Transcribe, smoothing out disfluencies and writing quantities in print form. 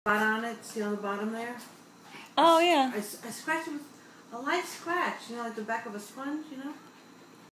spot on it. See on the bottom there? Oh, yeah. I scratched it with a light scratch, like the back of a sponge,